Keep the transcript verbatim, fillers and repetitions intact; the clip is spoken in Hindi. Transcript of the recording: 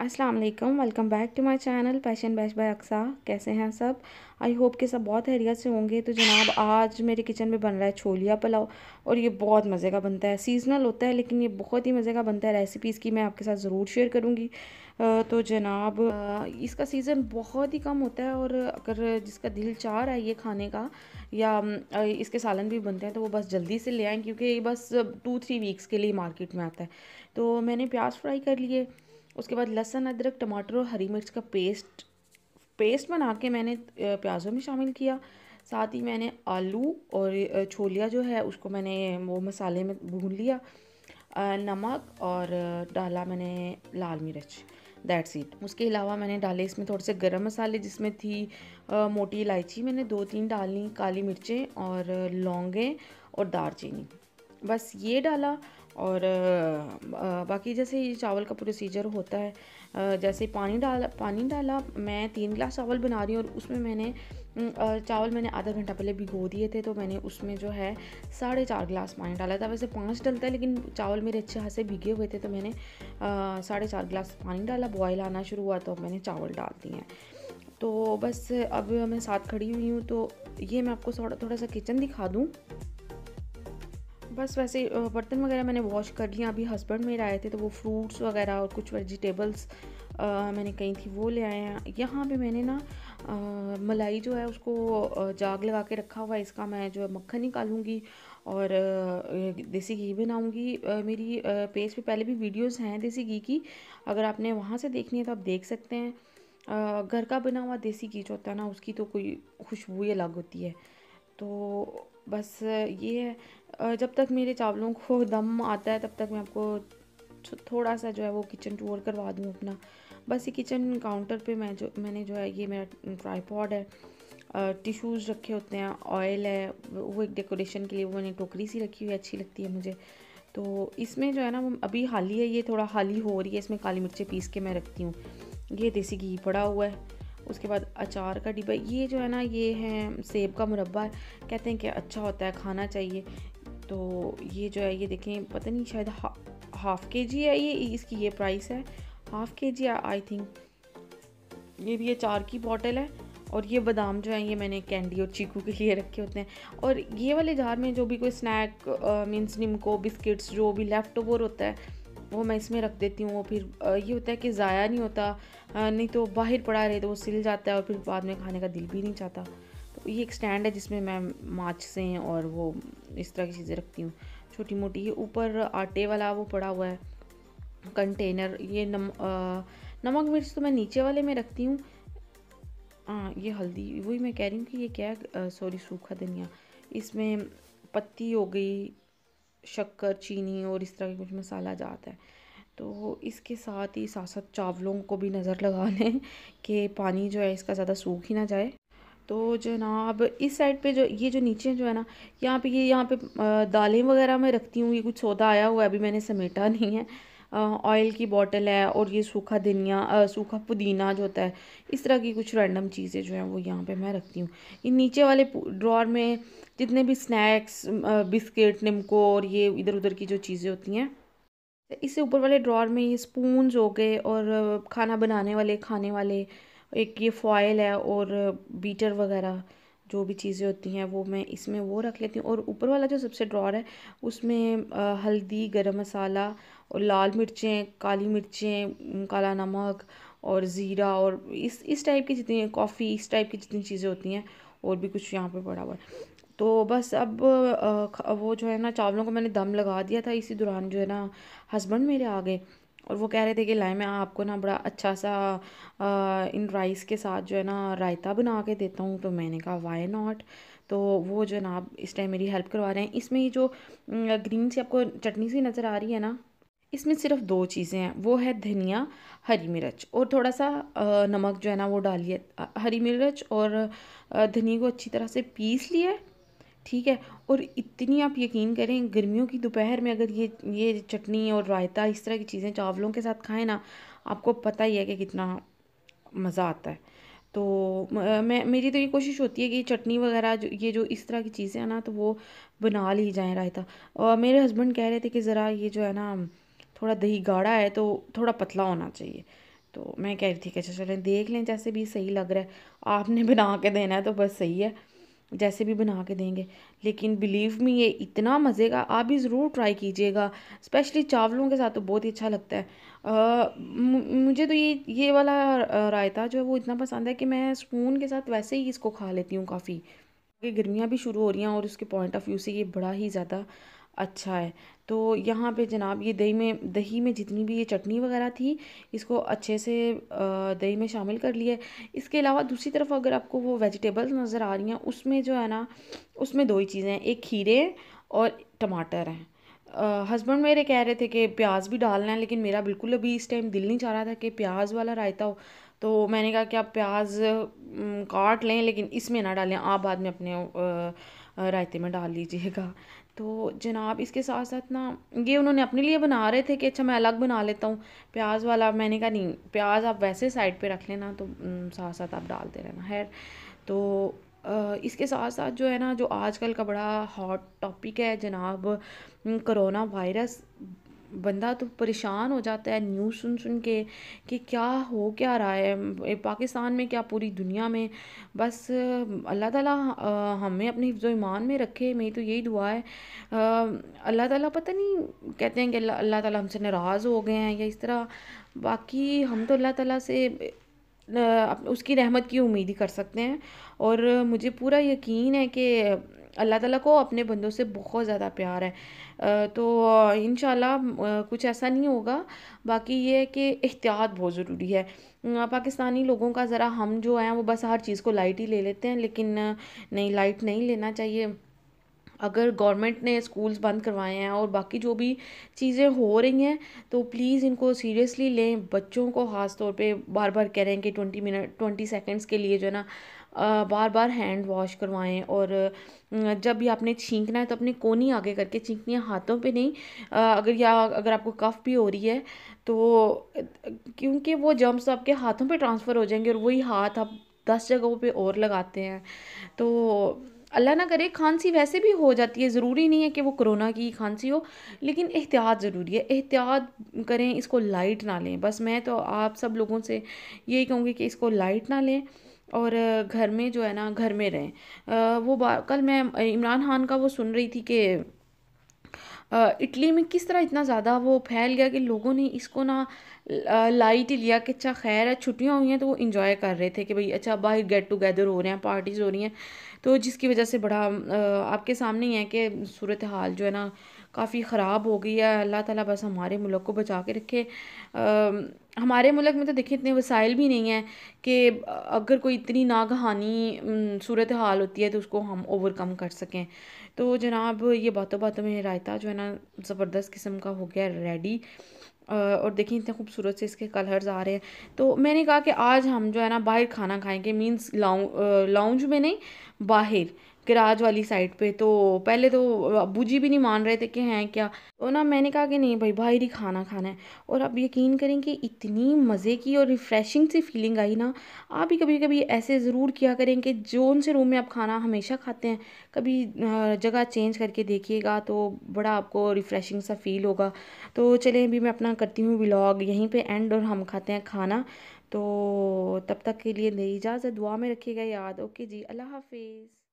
अस्सलाम वालेकुम, welcome back to my channel passion bash by Aqsa. कैसे हैं सब? आई होप कि सब बहुत खैरियत से होंगे। तो जनाब, आज मेरे किचन में बन रहा है छोलिया पुलाव और ये बहुत मज़े का बनता है। सीजनल होता है लेकिन ये बहुत ही मज़े का बनता है। रेसिपीज़ की मैं आपके साथ ज़रूर शेयर करूँगी। अ, तो जनाब, अ, इसका सीज़न बहुत ही कम होता है और अगर जिसका दिल चाह रहा है ये खाने का या अम, अ, इसके सालन भी बनते हैं तो वो बस जल्दी से ले आएँ, क्योंकि ये बस टू थ्री वीक्स के लिए मार्केट में आता है। तो मैंने प्याज फ्राई कर लिए, उसके बाद लहसुन अदरक टमाटर और हरी मिर्च का पेस्ट पेस्ट बना के मैंने अ, प्याज़ों में शामिल किया। साथ ही मैंने आलू और अ, छोलिया जो है उसको मैंने वो मसाले में भून लिया। अ, नमक और अ, डाला मैंने लाल मिर्च। That's it. उसके अलावा मैंने डाले इसमें थोड़े से गरम मसाले, जिसमें थी अ, मोटी इलायची मैंने दो तीन डाली, काली मिर्चें और अ, लौंगें और दालचीनी। बस ये डाला। और अ, अ, बाकी जैसे ये चावल का प्रोसीजर होता है, अ, जैसे पानी डाला पानी डाला मैं तीन गिलास चावल बना रही हूँ और उसमें मैंने अम, अ, चावल मैंने आधा घंटा पहले भिगो दिए थे, तो मैंने उसमें जो है साढ़े चार गिलास पानी डाला था। वैसे पाँच डलता है लेकिन चावल मेरे अच्छे खासे भीगे हुए थे, तो मैंने अ, साढ़े चार गिलास पानी डाला। बॉयल आना शुरू हुआ तो मैंने चावल डाल दिए हैं। तो बस अब मैं साथ खड़ी हुई हूँ, तो ये मैं आपको थोड़ा थोड़ा सा किचन दिखा दूँ। बस वैसे अ, बर्तन वगैरह मैंने वॉश कर लिया। अभी हस्बैंड मेरे आए थे तो वो फ्रूट्स वगैरह और कुछ वेजिटेबल्स मैंने कही थी वो ले आए हैं। यहाँ पे मैंने ना अ, मलाई जो है उसको अ, जाग लगा के रखा हुआ है। इसका मैं जो है मक्खन निकालूंगी और अ, देसी घी बनाऊंगी। अ, मेरी अ, पेज पे पहले भी वीडियोस हैं देसी घी की, अगर आपने वहाँ से देखनी है तो आप देख सकते हैं। अ, घर का बना हुआ देसी घी जो होता है ना, उसकी तो कोई खुशबू ही अलग होती है। तो बस ये है। अ, जब तक मेरे चावलों को दम आता है तब तक मैं आपको छो- थोड़ा सा जो है वो किचन टूर करवा दूँ अपना। बस ये किचन काउंटर पे मैं जो मैंने जो है ये मेरा ट्राईपॉड है, टिश्यूज़ रखे होते हैं, ऑयल है, वो एक डेकोरेशन के लिए वो मैंने टोकरी सी रखी हुई है, अच्छी लगती है मुझे। तो इसमें जो है ना वो अभी हाली है, ये थोड़ा हाली हो रही है, इसमें काली मिर्चें पीस के मैं रखती हूँ। ये देसी घी पड़ा हुआ है। उसके बाद अचार का डिब्बा, ये जो है ना ये है सेब का मुरब्बा है। कहते हैं कि अच्छा होता है, खाना चाहिए। तो ये जो है ये देखें, पता नहीं शायद हा, हाफ़ के जी है ये, इसकी ये प्राइस है हाफ़ के जी आई थिंक। ये भी अचार की बॉटल है। और ये बादाम जो है ये मैंने कैंडी और चीकू के लिए रखे होते हैं। और ये वाले जार में जो भी कोई स्नैक मीन्स निम्को बिस्किट्स जो भी लेफ़्ट ओवर होता है वो मैं इसमें रख देती हूँ। फिर अ, ये होता है कि ज़ाया नहीं होता, अ, नहीं तो बाहर पड़ा रहे तो वो सिल जाता है और फिर बाद में खाने का दिल भी नहीं चाहता। तो ये एक स्टैंड है जिसमें मैं माचिसें और वो इस तरह की चीज़ें रखती हूँ छोटी मोटी। ये ऊपर आटे वाला वो पड़ा हुआ है कंटेनर। ये नम अ, नमक मिर्च तो मैं नीचे वाले में रखती हूँ। हाँ, ये हल्दी वही मैं कह रही हूँ कि ये क्या है, सॉरी, सूखा धनिया। इसमें पत्ती हो गई, शक्कर, चीनी और इस तरह का कुछ मसाला जाता है। तो इसके साथ ही साथ साथ चावलों को भी नज़र लगा लें कि पानी जो है इसका ज़्यादा सूख ही ना जाए। तो जनाब, इस साइड पे जो ये जो नीचे जो है ना, यहाँ पे ये यहाँ पे अ, दालें वगैरह मैं रखती हूँ। ये कुछ सौदा आया हुआ है, अभी मैंने समेटा नहीं है। ऑयल की बोतल है और ये सूखा धनिया, अ, सूखा पुदीना जो होता है, इस तरह की कुछ रैंडम चीज़ें जो हैं वो यहाँ पे मैं रखती हूँ। इन नीचे वाले ड्रॉर में जितने भी स्नैक्स, बिस्किट, निम्को और ये इधर उधर की जो चीज़ें होती हैं। इससे ऊपर वाले ड्रॉर में ये स्पून्स हो गए और अ, खाना बनाने वाले, खाने वाले, एक ये फॉयल है और बीटर वगैरह जो भी चीज़ें होती हैं वो मैं इसमें वो रख लेती हूँ। और ऊपर वाला जो सबसे ड्रॉर है उसमें अ, हल्दी, गरम मसाला और लाल मिर्चें, काली मिर्चें, उम, काला नमक और ज़ीरा और इस इस टाइप की जितनी कॉफ़ी, इस टाइप की जितनी चीज़ें होती हैं, और भी कुछ यहाँ पे पड़ा हुआ है। तो बस अब अ, ख वो जो है ना चावलों को मैंने दम लगा दिया था। इसी दौरान जो है ना हस्बैंड मेरे आ गए और वो कह रहे थे कि लाए मैं आपको ना बड़ा अच्छा सा अ, इन राइस के साथ जो है ना रायता बना के देता हूँ। तो मैंने कहा वाई नॉट। तो वो जो है ना आप इस टाइम मेरी हेल्प करवा रहे हैं। इसमें ये जो ग्रीन सी आपको चटनी सी नज़र आ रही है ना, इसमें सिर्फ दो चीज़ें हैं, वो है धनिया, हरी मिर्च और थोड़ा सा अ, नमक जो है ना वो डालिए। अ, हरी मिर्च और अ, धनिया को अच्छी तरह से पीस लिया, ठीक है। और इतनी आप यकीन करें, गर्मियों की दोपहर में अगर ये ये चटनी और रायता इस तरह की चीज़ें चावलों के साथ खाएं ना, आपको पता ही है कि कितना मज़ा आता है। तो म- मैं मेरी तो ये कोशिश होती है कि चटनी वगैरह जो ये जो इस तरह की चीज़ें हैं ना तो वो बना ली जाएं रायता। और मेरे हस्बैंड कह रहे थे कि ज़रा ये जो है ना थोड़ा दही गाढ़ा है तो थोड़ा पतला होना चाहिए। तो मैं कह रही थी कि अच्छा चलें देख लें, जैसे भी सही लग रहा है, आपने बना के देना है तो बस सही है, जैसे भी बना के देंगे। लेकिन बिलीव मी ये इतना मज़े का, आप भी ज़रूर ट्राई कीजिएगा, स्पेशली चावलों के साथ तो बहुत ही अच्छा लगता है। अ, मु- मुझे तो ये ये वाला अ, रायता जो है वो इतना पसंद है कि मैं स्पून के साथ वैसे ही इसको खा लेती हूँ काफ़ी। ये गर्मियाँ भी शुरू हो रही हैं और उसके पॉइंट ऑफ व्यू से ये बड़ा ही ज़्यादा अच्छा है। तो यहाँ पे जनाब ये दही में दही में जितनी भी ये चटनी वगैरह थी, इसको अच्छे से अ, दही में शामिल कर लिया है। इसके अलावा दूसरी तरफ अगर आपको वो वेजिटेबल्स नज़र आ रही हैं, उसमें जो है ना, उसमें दो ही चीज़ें हैं, एक खीरे और टमाटर हैं। हस्बैंड मेरे कह रहे थे कि प्याज भी डालना है, लेकिन मेरा बिल्कुल अभी इस टाइम दिल नहीं चाह रहा था कि प्याज वाला रायता हो। तो मैंने कहा कि आप प्याज अम, काट लें, लेकिन इसमें ना डालें, आप बाद में अपने अ, अ, रायते में डाल लीजिएगा। तो जनाब इसके साथ साथ ना, ये उन्होंने अपने लिए बना रहे थे कि अच्छा मैं अलग बना लेता हूँ प्याज वाला। मैंने कहा नहीं, प्याज आप वैसे साइड पे रख लेना, तो अम, साथ साथ आप डालते रहना है। तो अ, इसके साथ साथ जो है ना, जो आजकल का बड़ा हॉट टॉपिक है जनाब, कोरोना वायरस। बंदा तो परेशान हो जाता है न्यूज़ सुन सुन के कि क्या हो क्या रहा है ए, पाकिस्तान में, क्या पूरी दुनिया में। बस अ, अल्लाह ताला अ, हमें अपने हिफ्ज़ ईमान में रखे, मेरी तो यही दुआ है। अ, अल्लाह ताला पता नहीं, कहते हैं कि अल्लाह अल्लाह ताला हमसे नाराज़ हो गए हैं या इस तरह। बाकी हम तो अल्लाह ताला से अ, अप- उसकी रहमत की उम्मीद ही कर सकते हैं। और मुझे पूरा यकीन है कि अल्लाह ताला को अपने बंदों से बहुत ज़्यादा प्यार है। अ, तो अ, इंशाल्लाह अ, कुछ ऐसा नहीं होगा। बाकी ये है कि एहतियात बहुत ज़रूरी है। अ, पाकिस्तानी लोगों का ज़रा, हम जो हैं वो बस हर चीज़ को लाइट ही ले लेते हैं, लेकिन अ, नहीं, लाइट नहीं लेना चाहिए। अगर गवर्नमेंट ने स्कूल्स बंद करवाए हैं और बाकी जो भी चीज़ें हो रही हैं, तो प्लीज़ इनको सीरियसली लें। बच्चों को ख़ास तौर पे बार बार कह रहे हैं कि ट्वेंटी मिनट ट्वेंटी सेकेंड्स के लिए जो है ना, अ, बार बार हैंड वॉश करवाएं। और अ, जब भी आपने छींकना है तो अपनी कोनी आगे करके छींकनी है, हाथों पे नहीं। अ, अगर या अगर आपको कफ भी हो रही है तो अ, क्योंकि वो जर्म्स आपके हाथों पे ट्रांसफ़र हो जाएंगे, और वही हाथ आप दस जगहों पे और लगाते हैं। तो अल्लाह ना करे, खांसी वैसे भी हो जाती है, ज़रूरी नहीं है कि वो कोरोना की खांसी हो, लेकिन एहतियात ज़रूरी है। एहतियात करें, इसको लाइट ना लें। बस मैं तो आप सब लोगों से यही कहूँगी कि इसको लाइट ना लें, और अ, घर में जो है ना, घर में रहें। अ, वो बा कल मैं इमरान खान का वो सुन रही थी कि अ, इटली में किस तरह इतना ज़्यादा वो फैल गया कि लोगों ने इसको ना अ, लाइट ही लिया कि अच्छा खैर है, छुट्टियां हुई हैं तो वो इंजॉय कर रहे थे कि भाई अच्छा बाहर गेट टुगेदर हो रहे हैं, पार्टीज़ हो रही हैं। तो जिसकी वजह से बड़ा अ, आपके सामने ही है कि सूरत हाल जो है ना काफ़ी ख़राब हो गई है। अल्लाह ताला बस हमारे मुल्क को बचा के रखे। अ, हमारे मुल्क में तो देखिए इतने वसाइल भी नहीं हैं कि अगर कोई इतनी नागहानी सूरत हाल होती है तो उसको हम ओवरकम कर सकें। तो जनाब ये बातों बातों में रायता जो है ना, ज़बरदस्त किस्म का हो गया रेडी। अ, और देखिए इतने खूबसूरत से इसके कलर्स आ रहे हैं। तो मैंने कहा कि आज हम जो है ना बाहर खाना खाएंगे, मींस लाउं लाउंज में नहीं, बाहर गैराज वाली साइड पे। तो पहले तो अब्बू जी भी नहीं मान रहे थे कि हैं क्या। तो ना मैंने कहा कि नहीं भाई, बाहर ही खाना खाना है। और आप यकीन करें कि इतनी मज़े की और रिफ़्रेशिंग सी फीलिंग आई ना। आप भी कभी कभी ऐसे ज़रूर किया करें कि जोन से रूम में आप खाना हमेशा खाते हैं, कभी अ, जगह चेंज करके देखिएगा, तो बड़ा आपको रिफ़्रेशिंग सा फील होगा। तो चलें, अभी मैं अपना करती हूँ व्लॉग यहीं पे एंड, और हम खाते हैं खाना। तो तब तक के लिए मेरी इजाज़त, दुआ में रखिएगा याद। ओके जी, अल्लाह हाफिज़।